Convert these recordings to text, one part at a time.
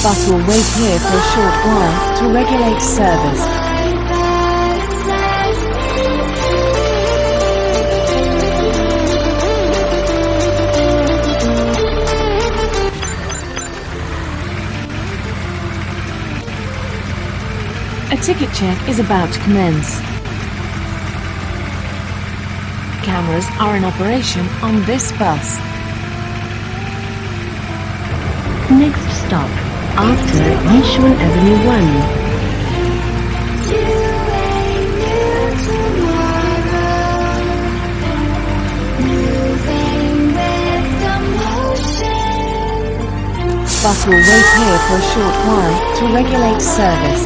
Bus will wait here for a short while to regulate service. A ticket check is about to commence. Cameras are in operation on this bus. Next stop, after Yishun Avenue 1. Bus will wait here for a short while to regulate service.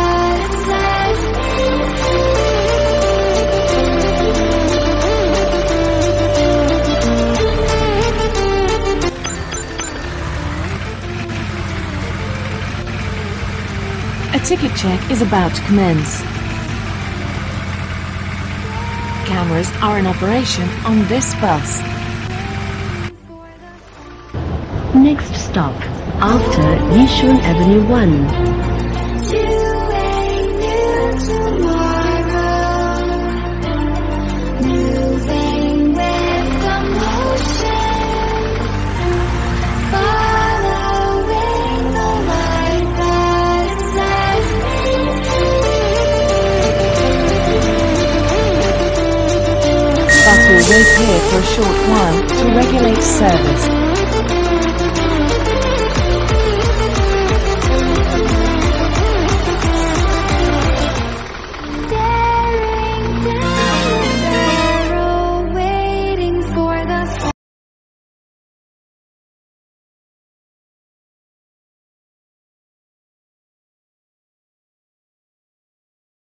A ticket check is about to commence. Cameras are in operation on this bus. Next stop, after Yishun Avenue 1. Bus will wait here for a short while to regulate service.